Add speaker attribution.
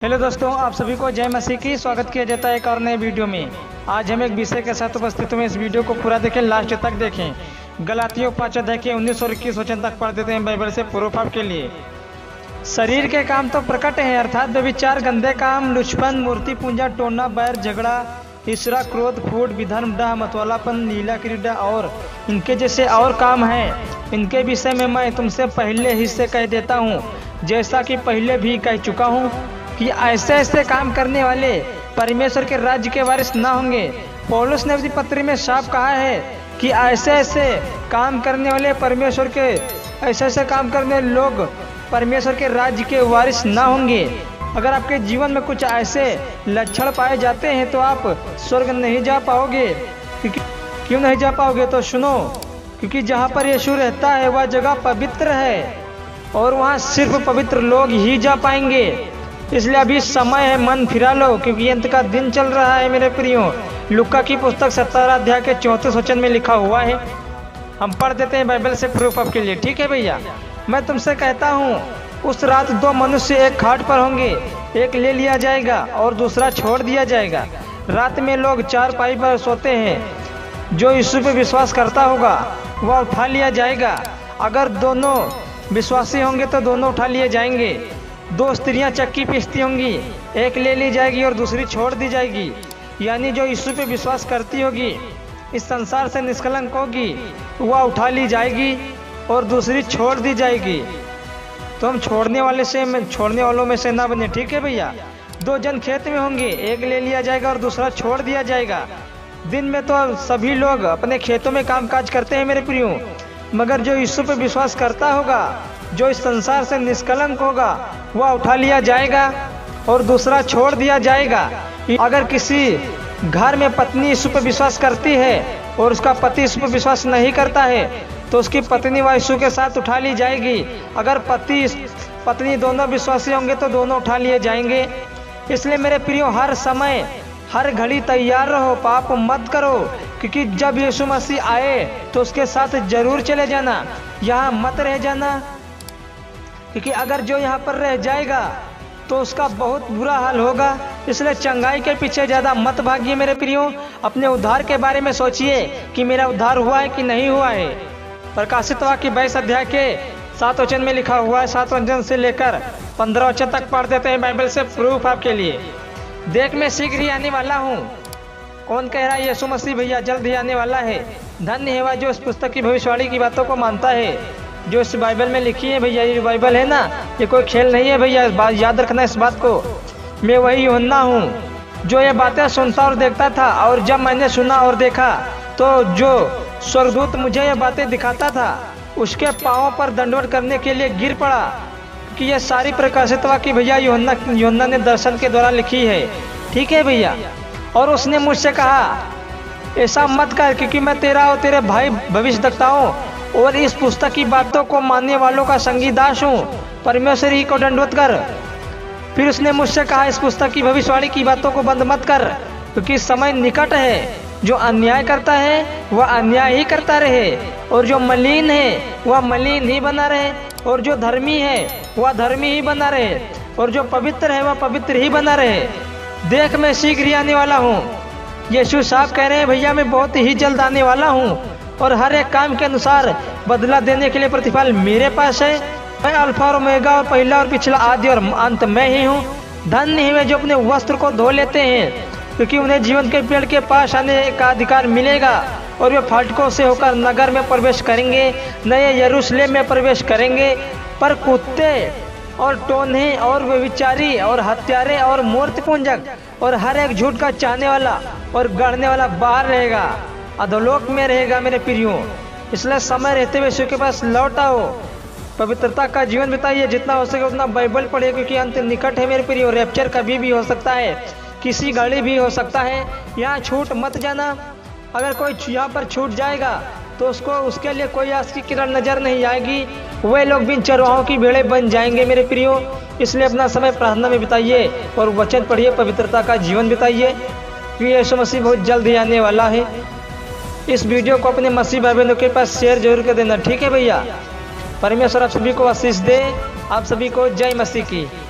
Speaker 1: Hello दोस्तों, आप सभी को जय मसीह की स्वागत किया जाता है एक और नए वीडियो में। आज हम एक विषय के साथ उपस्थित हुए। इस वीडियो को पूरा देखें, लास्ट तक देखें। गलातियों 5 अध्याय के 19 और 21 वचन तक पढ़ देते हैं बाइबल से प्रूफ आपके लिए। शरीर के काम तो प्रकट हैं, अर्थात व्यभिचार, गंदे काम, लुचपन, मूर्ति पूजा, टोना, बैर, झगड़ा, ईर्ष्या, क्रोध, फूट, विधर्म, डाह, मतवालापन, लीला क्रीड़ा और इनके जैसे और काम हैं। इनके विषय में मैं तुमसे पहले ही से कह देता हूँ, जैसा कि पहले भी कह चुका हूँ, कि ऐसे ऐसे काम करने वाले परमेश्वर के राज्य के वारिस ना होंगे। पौलुस ने अपनी पत्री में साफ कहा है कि ऐसे ऐसे काम करने वाले परमेश्वर के ऐसे ऐसे काम करने लोग परमेश्वर के राज्य के वारिस ना होंगे। अगर आपके जीवन में कुछ ऐसे लक्षण पाए जाते हैं तो आप स्वर्ग नहीं जा पाओगे। क्यों नहीं जा पाओगे तो सुनो, क्योंकि जहाँ पर यीशु रहता है वह जगह पवित्र है और वहाँ सिर्फ पवित्र लोग ही जा पाएंगे। इसलिए अभी समय है, मन फिरा लो, क्योंकि अंत का दिन चल रहा है मेरे प्रियो। लुक्का की पुस्तक 17 अध्याय के 34 वचन में लिखा हुआ है। हम पढ़ देते हैं बाइबल से प्रूफ आपके लिए, ठीक है भैया। मैं तुमसे कहता हूँ, उस रात 2 मनुष्य एक खाट पर होंगे, एक ले लिया जाएगा और दूसरा छोड़ दिया जाएगा। रात में लोग चारपाई पर सोते हैं। जो यीशु पे विश्वास करता होगा वह उठा लिया जाएगा। अगर दोनों विश्वासी होंगे तो दोनों उठा लिए जाएंगे। 2 स्त्रियां चक्की पीसती होंगी, एक ले ली जाएगी और दूसरी छोड़ दी जाएगी। यानी जो यीशु पे विश्वास करती होगी, इस संसार से निष्कलंक होगी, वह उठा ली जाएगी और दूसरी छोड़ दी जाएगी। तो हम छोड़ने वालों में से ना बने, ठीक है भैया। 2 जन खेत में होंगे, एक ले लिया जाएगा और दूसरा छोड़ दिया जाएगा। दिन में तो सभी लोग अपने खेतों में काम काज करते हैं मेरे प्रियो, मगर जो यीशु पे विश्वास करता होगा, जो इस संसार से निष्कलंक होगा, वह उठा लिया जाएगा और दूसरा छोड़ दिया जाएगा। अगर किसी घर में पत्नी यीशु पर विश्वास करती है और उसका पति यीशु पर विश्वास नहीं करता है, तो उसकी पत्नी व यीशु के साथ उठा ली जाएगी। अगर पति पत्नी दोनों विश्वासी होंगे तो दोनों उठा लिए जाएंगे। इसलिए मेरे प्रियो, हर समय हर घड़ी तैयार रहो, पाप मत करो, क्योंकि जब यीशु मसीह आए तो उसके साथ जरूर चले जाना, यहाँ मत रह जाना। क्योंकि अगर जो यहाँ पर रह जाएगा तो उसका बहुत बुरा हाल होगा। इसलिए चंगाई के पीछे ज़्यादा मत भागिए मेरे प्रियो। अपने उद्धार के बारे में सोचिए कि मेरा उद्धार हुआ है कि नहीं हुआ है। प्रकाशित वाक्य 22 अध्याय के 7 वचन में लिखा हुआ है। 7 वचन से लेकर 15 वचन तक पढ़ देते हैं बाइबल से प्रूफ आपके लिए। देख, मैं शीघ्र ही आने वाला हूँ। कौन कह रहा है? यीशु मसीह भैया जल्द ही आने वाला है। धन्य है वह जो इस पुस्तक की भविष्यवाणी की बातों को मानता है, जो इस बाइबल में लिखी है। भैया ये बाइबल है ना, ये कोई खेल नहीं है भैया, याद रखना इस बात को। मैं वही यूहन्ना हूँ जो ये बातें सुनता और देखता था, और जब मैंने सुना और देखा तो जो स्वर्गदूत मुझे ये बातें दिखाता था, उसके पाँवों पर दंडवत करने के लिए गिर पड़ा, कि ये सारी प्रकाशित वाक्य भैया यूहन्ना ने दर्शन के दौरान लिखी है, ठीक है भैया। और उसने मुझसे कहा, ऐसा मत कर, क्योंकि मैं तेरा और तेरे भाई भविष्यद्वक्ताओं और इस पुस्तक की बातों को मानने वालों का संगीदास हूँ। परमेश्वर ही को दंडवत कर। फिर उसने मुझसे कहा, इस पुस्तक की भविष्यवाणी की बातों को बंद मत कर, क्योंकि समय निकट है। जो अन्याय करता है वह अन्याय ही करता रहे, और जो मलिन है वह मलिन ही बना रहे, और जो धर्मी है वह धर्मी ही बना रहे, और जो पवित्र है वह पवित्र ही बना रहे। देख, मैं शीघ्र ही आने वाला हूँ। यीशु साहब कह रहे हैं, भैया मैं बहुत ही जल्द आने वाला हूँ, और हर एक काम के अनुसार बदला देने के लिए प्रतिफल मेरे पास है। मैं अल्फा और ओमेगा और पहला और पिछला, आदि और अंत मैं ही हूँ। धन्य है वे जो अपने वस्त्र को धो लेते हैं, क्योंकि उन्हें जीवन के पेड़ के पास आने का अधिकार मिलेगा, और वे फाटकों से होकर नगर में प्रवेश करेंगे, नए यरूशलेम में प्रवेश करेंगे। पर कुत्ते और टोन्हे और व्यभिचारी और हत्यारे और मूर्ति पूजक और हर एक झूठ का चाहने वाला और गढ़ने वाला बाहर रहेगा, अधोलोक में रहेगा मेरे प्रियो। इसलिए समय रहते हुए यीशु के पास लौट आओ, पवित्रता का जीवन बिताइए, जितना हो सके उतना बाइबल पढ़िए, क्योंकि अंत निकट है मेरे प्रियो। रैप्चर कभी भी हो सकता है, किसी घड़ी भी हो सकता है। यहाँ छूट मत जाना। अगर कोई यहाँ पर छूट जाएगा तो उसके लिए कोई आस की किरण नजर नहीं आएगी। वे लोग बिन चरवाहों की भेड़ें बन जाएंगे मेरे प्रियो। इसलिए अपना समय प्रार्थना में बिताइए और वचन पढ़िए, पवित्रता का जीवन बिताइए, क्योंकि यीशु मसीह बहुत जल्द ही आने वाला है। इस वीडियो को अपने मसीह भाई बहनों के पास शेयर जरूर कर देना, ठीक है भैया। परमेश्वर आप सभी को आशीष दे। आप सभी को जय मसीह की।